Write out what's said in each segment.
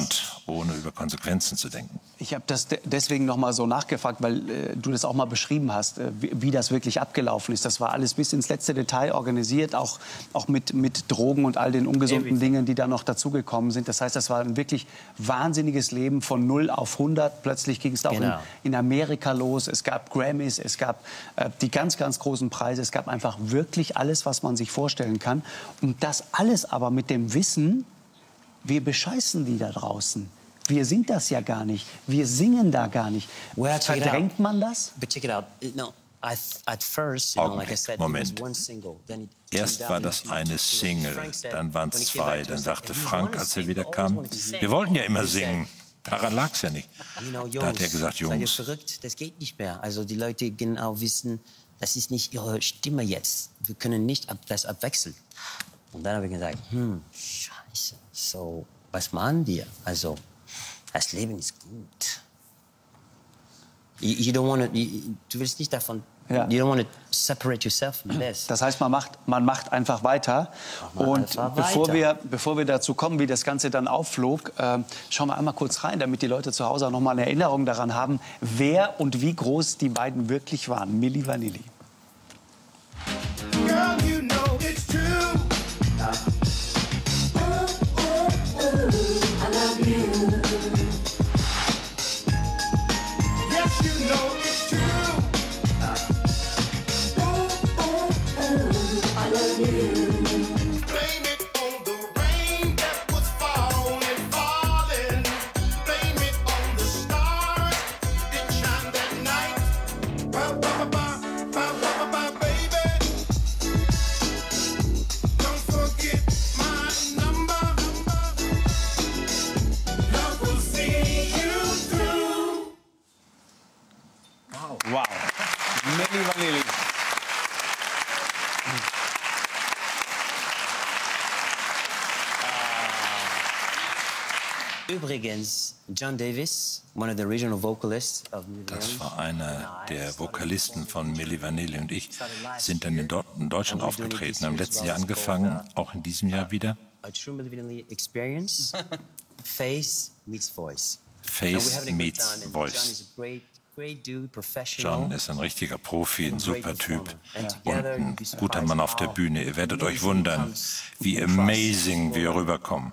Strand, ohne über Konsequenzen zu denken. Ich habe das deswegen noch mal so nachgefragt, weil du das auch mal beschrieben hast, wie das wirklich abgelaufen ist. Das war alles bis ins letzte Detail organisiert, auch mit Drogen und all den ungesunden Dingen, die da noch dazugekommen sind. Das heißt, das war ein wirklich wahnsinniges Leben von 0 auf 100. Plötzlich ging es auch in Amerika los. Es gab Grammys, es gab die ganz, ganz großen Preise. Es gab einfach wirklich alles, was man sich vorstellen kann. Und das alles aber mit dem Wissen, wir bescheißen die da draußen. Wir sind das ja gar nicht. Wir singen da gar nicht. Verdrängt man das? Moment. Erst war das eine Single, dann waren es 2. Dann sagte Frank, als er wieder kam, wir wollten ja immer singen. Daran lag es ja nicht. Da hat er gesagt, Jungs, seid ihr verrückt? Das geht nicht mehr. Also die Leute genau wissen, das ist nicht ihre Stimme jetzt. Wir können nicht das abwechseln. Und dann habe ich gesagt, scheiße, so, was machen wir? Also, das Leben ist gut. You don't wanna, du willst nicht davon, you don't want to separate yourself from this. Das heißt, man macht einfach weiter. Und bevor wir dazu kommen, wie das Ganze dann aufflog, schauen wir einmal kurz rein, damit die Leute zu Hause auch noch mal eine Erinnerung daran haben, wer und wie groß die beiden wirklich waren. Milli Vanilli. Girl, you know it's true. I love you. Yes, you know it's true. I love you. Blame it on the rain that was falling. Blame it on the stars that shine that night. Baby. Don't forget my number. Love will see you through. Wow. Milli Vanilli. Übrigens, John Davis, one of the original vocalists of Milli Vanilli. das war einer der Vokalisten von Milli Vanilli und ich sind dann in Deutschland aufgetreten, haben letztes Jahr angefangen, auch in diesem Jahr wieder. A true Milli Vanilli experience. Face meets voice. Face meets voice. John ist ein richtiger Profi, ein super Typ und ein guter Mann auf der Bühne. Ihr werdet euch wundern, wie amazing wir rüberkommen.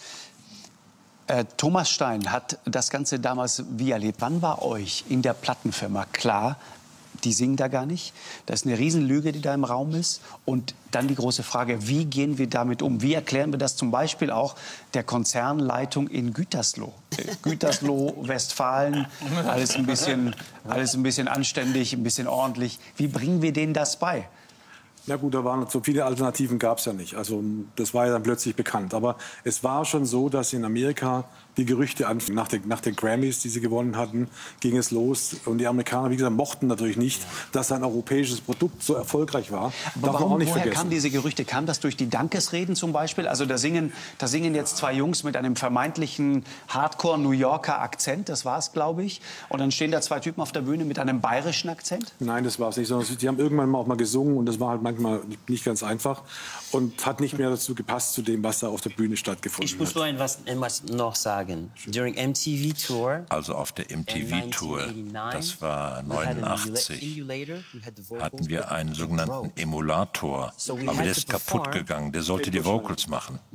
Thomas Stein hat das Ganze damals wie erlebt. Wann war euch in der Plattenfirma klar, die singen da gar nicht? Das ist eine Riesenlüge, die da im Raum ist. Und dann die große Frage, wie gehen wir damit um? Wie erklären wir das zum Beispiel auch der Konzernleitung in Gütersloh? Gütersloh, Westfalen, alles ein bisschen anständig, ein bisschen ordentlich. Wie bringen wir denen das bei? Na gut, da waren so viele Alternativen gab es ja nicht. Also das war ja dann plötzlich bekannt. Aber es war schon so, dass in Amerika die Gerüchte anfingen. Nach den Grammys, die sie gewonnen hatten, ging es los. Und die Amerikaner, wie gesagt, mochten natürlich nicht, dass ein europäisches Produkt so erfolgreich war. Aber woher kamen diese Gerüchte? Kam das durch die Dankesreden zum Beispiel? Also da singen jetzt 2 Jungs mit einem vermeintlichen Hardcore-New Yorker Akzent, das war es, glaube ich. Und dann stehen da 2 Typen auf der Bühne mit einem bayerischen Akzent? Nein, das war es nicht. Sondern die haben irgendwann auch mal gesungen und das war halt manchmal nicht ganz einfach. Und hat nicht mehr dazu gepasst, zu dem, was da auf der Bühne stattgefunden hat. Ich muss nur etwas noch sagen. During MTV Tour, also auf der MTV-Tour, das war 89, hatten wir einen sogenannten Emulator. Aber der ist kaputt gegangen, der sollte die Vocals machen. Und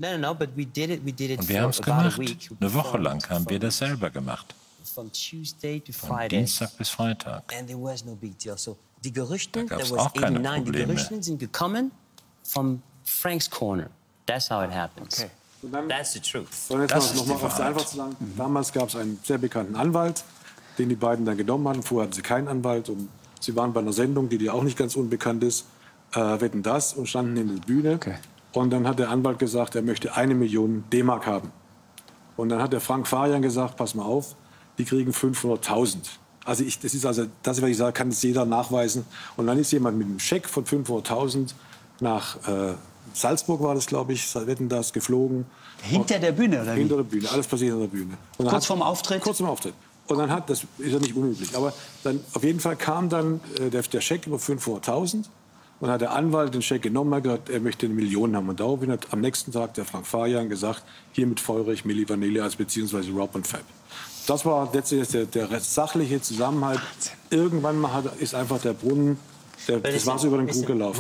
wir haben es gemacht. Eine Woche lang haben wir das selber gemacht. Von Dienstag bis Freitag. Die Gerüchte, da gab es auch keine Probleme. Die Gerüchte sind gekommen von Franks Corner. That's how it happens. Okay. That's the truth. Und jetzt noch mal auf der einfach zu sagen. Damals gab es einen sehr bekannten Anwalt, den die beiden dann genommen hatten. Vorher hatten sie keinen Anwalt. Und sie waren bei einer Sendung, die auch nicht ganz unbekannt ist, Wetten, das, und standen in der Bühne. Okay. Und dann hat der Anwalt gesagt, er möchte 1 Million D-Mark haben. Und dann hat der Frank Farian gesagt, pass mal auf, die kriegen 500.000. Also das, was ich sage, kann es jeder nachweisen. Und dann ist jemand mit einem Scheck von 500.000 nach Salzburg war das, glaube ich, Wetten, das, geflogen. Hinter der Bühne, oder wie? Hinter der Bühne, alles passiert hinter der Bühne. Kurz vorm Auftritt? Kurz vorm Auftritt. Und dann das ist ja nicht unüblich, aber dann auf jeden Fall kam dann der Scheck über 500.000 Und hat der Anwalt den Scheck genommen, hat gesagt, er möchte 1 Million haben. Und daraufhin hat am nächsten Tag der Frank Farian gesagt, hiermit feuere ich Milli Vanilli als beziehungsweise Rob und Fab. Das war letztendlich der sachliche Zusammenhalt. Irgendwann mal ist einfach der Brunnen, das Wasser über den Krug gelaufen.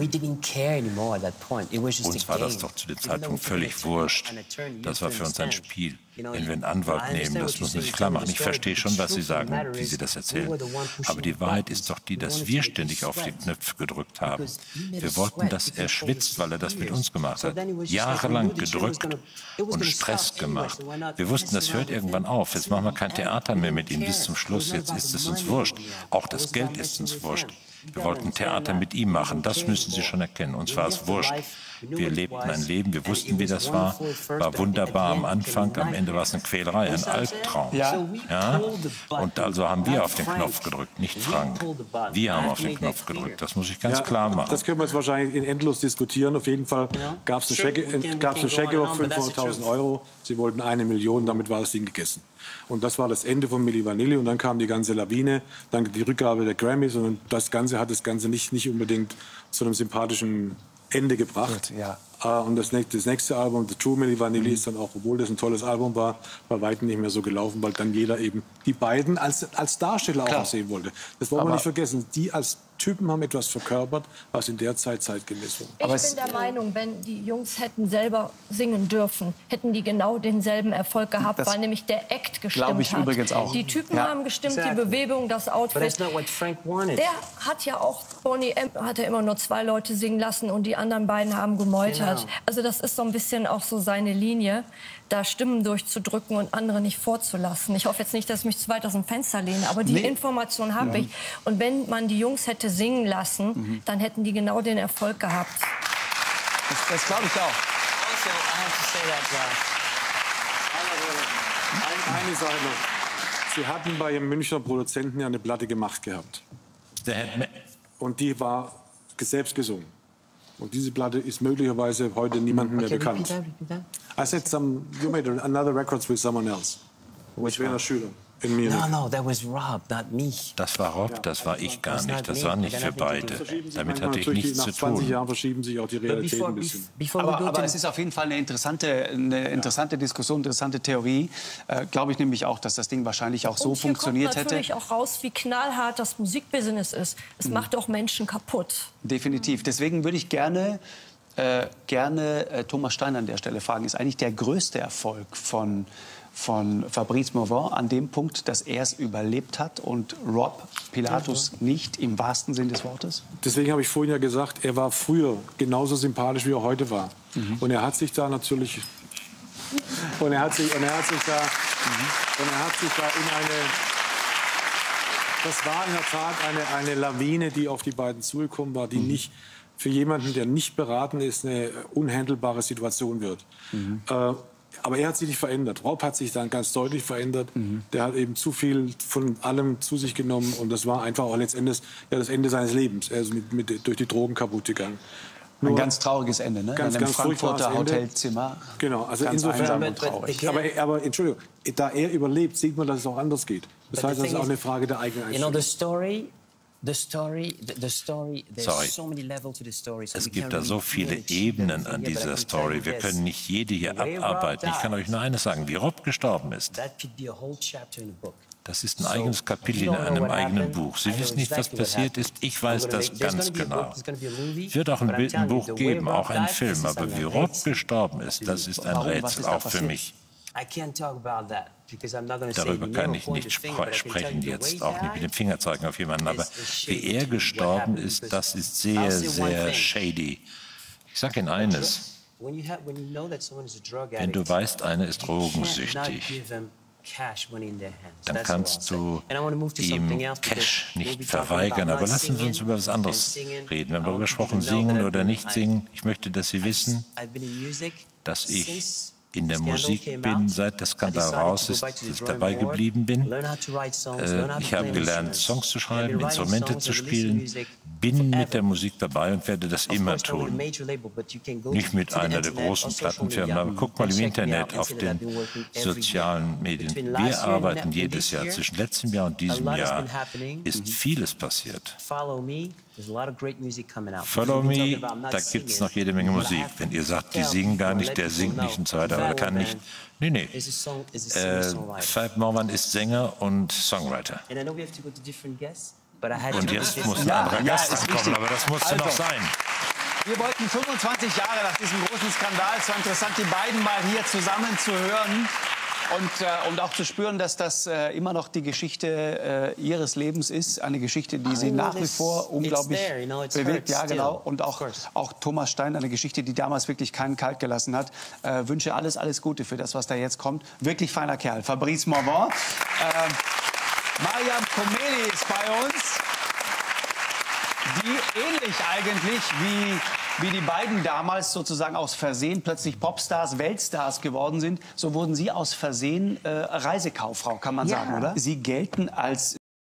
Uns war das doch zu dem Zeitpunkt völlig wurscht. Das war für uns ein Spiel. Wenn wir einen Anwalt nehmen, das muss man sich klar machen. Ich verstehe schon, was Sie sagen, wie Sie das erzählen. Aber die Wahrheit ist doch die, dass wir ständig auf die Knöpfe gedrückt haben. Wir wollten, dass er schwitzt, weil er das mit uns gemacht hat. Jahrelang gedrückt und Stress gemacht. Wir wussten, das hört irgendwann auf. Jetzt machen wir kein Theater mehr mit ihm bis zum Schluss. Jetzt ist es uns wurscht. Auch das Geld ist uns wurscht. Wir wollten Theater mit ihm machen. Das müssen Sie schon erkennen. Uns war es wurscht. Wir lebten ein Leben, wir wussten, wie das war. War wunderbar am Anfang, am Ende war es eine Quälerei, ein Albtraum. Ja? Und also haben wir auf den Knopf gedrückt, nicht Frank. Wir haben auf den Knopf gedrückt, das muss ich ganz klar machen. Das können wir jetzt wahrscheinlich in endlos diskutieren. Auf jeden Fall gab es eine Schecke auf 500.000 €. Sie wollten 1 Million, damit war das Ding gegessen. Und das war das Ende von Milli Vanilli. Und dann kam die ganze Lawine, dann die Rückgabe der Grammys. Und das Ganze hat das Ganze nicht unbedingt zu einem sympathischen Ende gebracht. Und das nächste Album, The True Milli Vanilli, ist dann auch, obwohl das ein tolles Album war, bei weitem nicht mehr so gelaufen, weil dann jeder eben die beiden als Darsteller auch sehen wollte. Das wollen wir nicht vergessen. Die als Typen haben etwas verkörpert, was in der Zeit zeitgemäß war. Ich bin der Meinung, wenn die Jungs hätten selber singen dürfen, hätten die genau denselben Erfolg gehabt, weil nämlich der Act gestimmt hat. Glaube ich übrigens auch. Die Typen haben gestimmt, die Bewegung, das Outfit. Der hat ja auch, Boney M. hat ja immer nur 2 Leute singen lassen und die anderen beiden haben gemeutert. Also das ist so ein bisschen auch so seine Linie, da Stimmen durchzudrücken und andere nicht vorzulassen. Ich hoffe jetzt nicht, dass ich mich zu weit aus dem Fenster lehne, aber die Information habe ich. Und wenn man die Jungs hätte singen lassen, dann hätten die genau den Erfolg gehabt. Das glaube ich auch. Eine Sache noch. Sie hatten bei Ihrem Münchner Produzenten ja eine Platte gemacht gehabt. Und die war selbst gesungen. Und diese Platte ist möglicherweise heute niemandem mehr bekannt. I said you made another records with someone else. Which one? Schüler. No, that was Rob, not me. Das war Rob, das war ich gar nicht. Das war nicht für beide. Damit hatte ich nichts zu tun. Nach 20 Jahren tun. verschieben sich auch die Realitäten ein bisschen. Aber es ist auf jeden Fall eine interessante Diskussion, interessante Theorie. Glaube ich nämlich auch, dass das Ding wahrscheinlich auch so funktioniert hätte. Und hier kommt natürlich auch raus, wie knallhart das Musikbusiness ist. Es macht auch Menschen kaputt. Definitiv. Deswegen würde ich gerne Thomas Stein an der Stelle fragen. Ist eigentlich der größte Erfolg von Fabrice Morvan an dem Punkt, dass er es überlebt hat und Rob Pilatus nicht im wahrsten Sinn des Wortes? Deswegen habe ich vorhin ja gesagt, er war früher genauso sympathisch, wie er heute war. Und er hat sich da natürlich in eine, das war in der Tat eine Lawine, die auf die beiden zugekommen war, die nicht für jemanden, der nicht beraten ist, eine unhandelbare Situation wird. Aber er hat sich nicht verändert. Rob hat sich dann ganz deutlich verändert. Der hat eben zu viel von allem zu sich genommen. Und das war einfach auch letztendlich das Ende seines Lebens. Er ist durch die Drogen kaputt gegangen. Ein ganz trauriges Ende, ne? Ganz, in einem ganz Frankfurter Hotelzimmer. Genau, also ganz insofern. und traurig. Aber Entschuldigung, da er überlebt, sieht man, dass es auch anders geht. Das heißt, das ist auch eine Frage der eigenen Einstellung. Es gibt da so viele Ebenen an dieser Story. Wir können nicht jede hier abarbeiten. Ich kann euch nur eines sagen, wie Rob gestorben ist. Das ist ein eigenes Kapitel in einem eigenen Buch. Sie wissen nicht, was passiert ist. Ich weiß das ganz genau. Es wird auch ein Buch geben, auch einen Film. Aber wie Rob gestorben ist, das ist ein Rätsel, auch für mich. Darüber kann ich nicht sprechen jetzt, auch nicht mit dem Finger zeigen auf jemanden. Aber wie er gestorben ist, das ist sehr, sehr shady. Ich sage Ihnen eines. Wenn du weißt, einer ist drogensüchtig, dann kannst du ihm Cash nicht verweigern. Aber lassen Sie uns über was anderes reden. Wir haben darüber gesprochen, singen oder nicht singen. Ich möchte, dass Sie wissen, dass ich in der Musik bin, seit der Skandal raus ist, dass ich dabei geblieben bin. Ich habe gelernt, Songs zu schreiben, Instrumente zu spielen, bin mit der Musik dabei und werde das immer tun. Nicht mit einer der großen Plattenfirmen, aber guck mal im Internet, auf den sozialen Medien. Wir arbeiten jedes Jahr. Zwischen letztem Jahr und diesem Jahr ist vieles passiert. Follow Me, da gibt es noch jede Menge Musik. Wenn ihr sagt, die singen gar nicht, der singt nicht und so weiter, aber kann nicht. Nee, nee. Fab Morvan ist Sänger und Songwriter. Und jetzt muss ein anderer Gast ankommen, aber das musste noch sein. Wir wollten 25 Jahre nach diesem großen Skandal, es war interessant, die beiden mal hier zusammen zu hören. Und auch zu spüren, dass das immer noch die Geschichte ihres Lebens ist. Eine Geschichte, die sie nach wie vor unglaublich bewegt. Ja, genau. Und auch Thomas Stein, eine Geschichte, die damals wirklich keinen kalt gelassen hat. Wünsche alles Gute für das, was da jetzt kommt. Wirklich feiner Kerl. Fabrice Morvan. Maryam Komeyli ist bei uns, die ähnlich eigentlich wie die beiden damals sozusagen aus Versehen plötzlich Popstars, Weltstars geworden sind. So wurden Sie aus Versehen Reisekauffrau, kann man sagen, oder? Sie gelten als